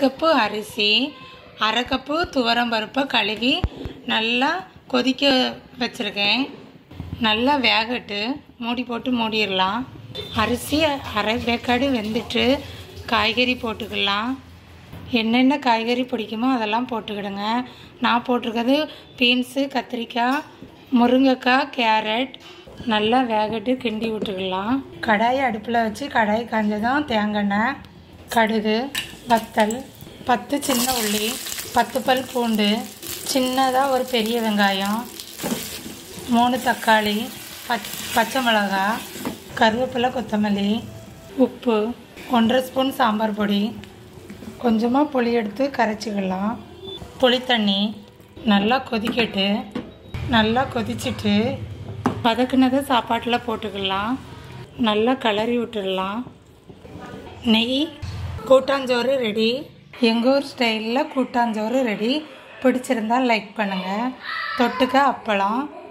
Cup அரிசி, அரை cup துவரம்பருப்பை கழுவி நல்லா கொதிக்க வச்சுருக்கேன். நல்லா வேகட்டு மூடி போட்டு மூடிடலாம். அரிசி அரை வேக்காடு வெந்துட்டு காய்கறி போட்டுக்கலாம். என்னென்ன காய்கறி பிடிக்குமோ அதெல்லாம் போட்டுக்கிடுங்க. நான் போட்டிருக்கிறது பீன்ஸு, கத்திரிக்காய், முருங்கைக்காய், கேரட். நல்லா வேகட்டு கிண்டி விட்டுக்கலாம். கடாயை அடுப்பில் வச்சு கடாய் காஞ்சதும் தேங்காய் எண்ணெய், கடுகு, வத்தல், 10 சின்ன உள்ளி, 10 பல் பூண்டு, சின்னதாக ஒரு பெரிய வெங்காயம், 3 தக்காளி, பச்சை மிளகாய், கருவேப்பிலை, கொத்தமல்லி, உப்பு, 1½ ஸ்பூன் சாம்பார் பொடி, கொஞ்சமாக புளி எடுத்து கரைச்சிக்கலாம். புளி தண்ணி நல்லா கொதிக்கட்டு. நல்லா கொதிச்சுட்டு வதக்குனதை சாப்பாட்டில் போட்டுக்கலாம். நல்லா கிளறி விட்டுடலாம். நெய். கூட்டாஞ்சோறு ரெடி. எங்கள் ஊர் ஸ்டைலில் கூட்டாஞ்சோறு ரெடி. பிடிச்சிருந்தால் லைக் பண்ணுங்கள். தொட்டுக்க அப்பளம்.